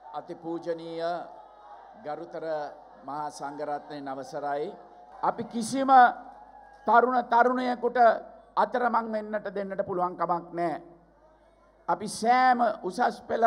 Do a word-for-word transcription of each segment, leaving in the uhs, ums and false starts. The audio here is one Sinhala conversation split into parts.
අතිපූජනීය ගරුතර මහා සංඝරත්නයේ අවසරයි අපි කිසිම තරුණ තරුණියෙකුට අතරමං වෙන්නට දෙන්නට පුළුවන් කමක් නැහැ. අපි සෑම උසස් පෙළ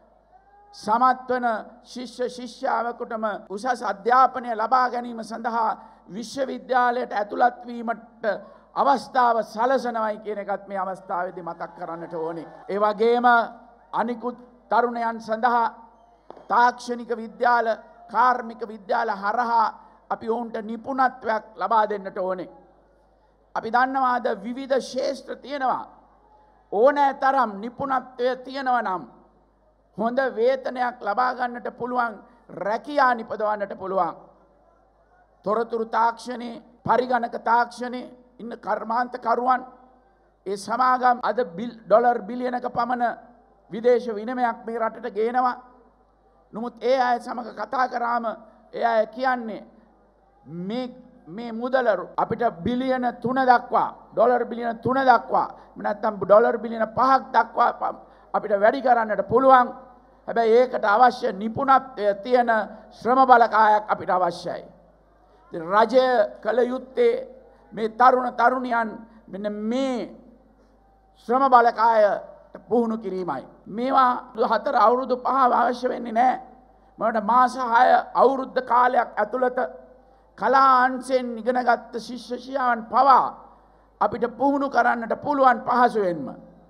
සමත් වන ශිෂ්‍ය ශිෂ්‍යාවකටම උසස් අධ්‍යාපනය ලබා ගැනීම සඳහා විශ්වවිද්‍යාලයට ඇතුළත් වීමට අවස්ථාව සලසනවයි කියන එකත් මේ අවස්ථාවේදී මතක් කරන්නට ඕනේ. ඒ වගේම අනිකුත් තරුණයන් සඳහා තාක්ෂණික විද්‍යාල කාර්මික විද්‍යාල හරහා අපි ඔවුන්ට නිපුණත්වයක් ලබා දෙන්නට ඕනේ. අපි දන්නවා අද විවිධ ශාස්ත්‍ර තියෙනවා. ඕනෑ තරම් නිපුණත්වය තියෙනවා නම් හොඳ වේතනයක් ලබා ගන්නට පුළුවන්, රැකියා නිපදවන්නට පුළුවන්. තොරතුරු තාක්ෂණයේ, පරිගණක තාක්ෂණයේ ඉන්න කර්මාන්තකරුවන් ඒ සමාගම් අද ඩොලර් බිලියනක පමණ විදේශ විනිමයක් මේ රටට ගේනවා. නමුත් ඒ අය සමග කතා කරාම ඒ අය කියන්නේ මේ මේ මුදල අපිට බිලියන තුන දක්වා, ඩොලර් බිලියන තුන දක්වා, නැත්නම් ඩොලර් බිලියන පහක් දක්වා අපිට වැඩි කරන්නට පුළුවන්. හැබැයි ඒකට අවශ්‍ය නිපුණත්වය තියෙන ශ්‍රම බලකායක් අපිට අවශ්‍යයි. රජය කළ යුත්තේ මේ තරුණ තරුණියන් මෙන්න මේ ශ්‍රම බලකායට පුහුණු කිරීමයි. මේවා හතර අවුරුදු පහ අවශ්‍ය වෙන්නේ නැහැ. මට මාස හය අවුරුද්ද කාලයක් ඇතුළත කලා අංශෙන් ඉගෙනගත්ත ශිෂ්‍ය ශිෂ්‍යාවන් පවා අපිට පුහුණු කරන්නට පුළුවන් පහසුවෙන්ම.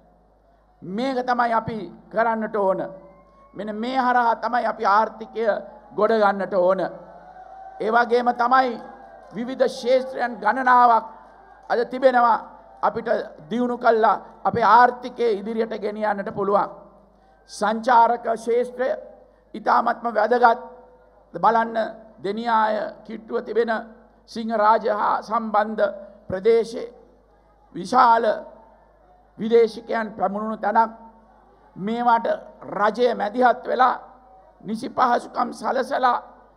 මේක තමයි අපි කරන්නට ඕන. මෙන්න මේ හරහා තමයි අපි ආර්ථිකය ගොඩ ගන්නට ඕන. ඒ වගේම තමයි විවිධ ශාස්ත්‍රයන් ගණනාවක් අද තිබෙනවා අපිට දියුණු කළා අපේ ආර්ථිකය ඉදිරියට ගෙනියන්නට පුළුවන්. සංචාරක ශාස්ත්‍රය ඉතාමත්ම වැදගත්. බලන්න දෙනියාය කිට්ටුව තිබෙන සිංහරාජ හා සම්බන්ධ ප්‍රදේශයේ විශාල විදේශිකයන් පැමුණුණු තැනක්. මේවට රජය මැදිහත් වෙලා නිසි පහසුකම් සලසලා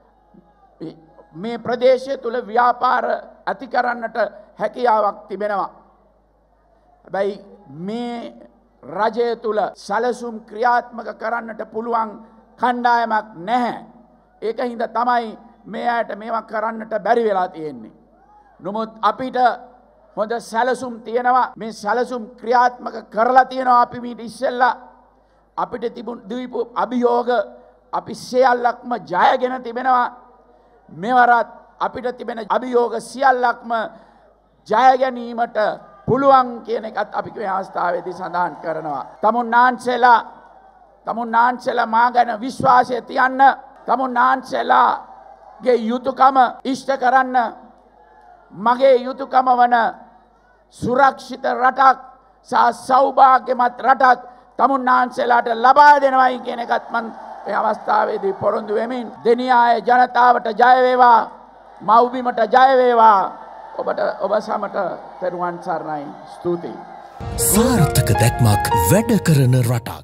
මේ ප්‍රදේශය තුල ව්‍යාපාර ඇති කරන්නට හැකියාවක් තිබෙනවා. හැබැයි මේ රජය තුල සැලසුම් ක්‍රියාත්මක කරන්නට පුළුවන් කණ්ඩායමක් නැහැ. ඒක හින්දා තමයි මේ අයට මේවා කරන්නට බැරි වෙලා තියෙන්නේ. නමුත් අපිට හොඳ සැලසුම් තියෙනවා. මේ සැලසුම් ක්‍රියාත්මක කරලා තියෙනවා. අපි මීට ඉස්සෙල්ලා අපිට තිබුණු දීපු අභියෝග අපි සියල්ලක්ම ජයගෙන තිබෙනවා. මෙවරත් අපිට තිබෙන අභියෝග සියල්ලක්ම ජය ගැනීමට පුළුවන් කියන එකත් අපි මේ අවස්ථාවේදී සඳහන් කරනවා. තමුන්නාන්සෙලා තමුන්නාන්සෙලා මා ගැන විශ්වාසය තියන්න, තමුන්නාන්සෙලාගේ යුතුයකම ඉෂ්ට කරන්න, මගේ යුතුයකම වන සුරක්ෂිත රටක් සහ සෞභාග්‍යමත් රටක් තමුන්නාන්සෙලාට ලබා දෙනවයි කියන එකත් මම මේ අවස්ථාවේදී පොරොන්දු වෙමින් දෙනියාය ජනතාවට ජය වේවා, මව්බිමට ජය වේවා. ඔබට ඔබ සමට පෙරුවන් සරණයි. ස්තුතියි. සාර්ථක දැක්මක් වැඩ කරන රටක්.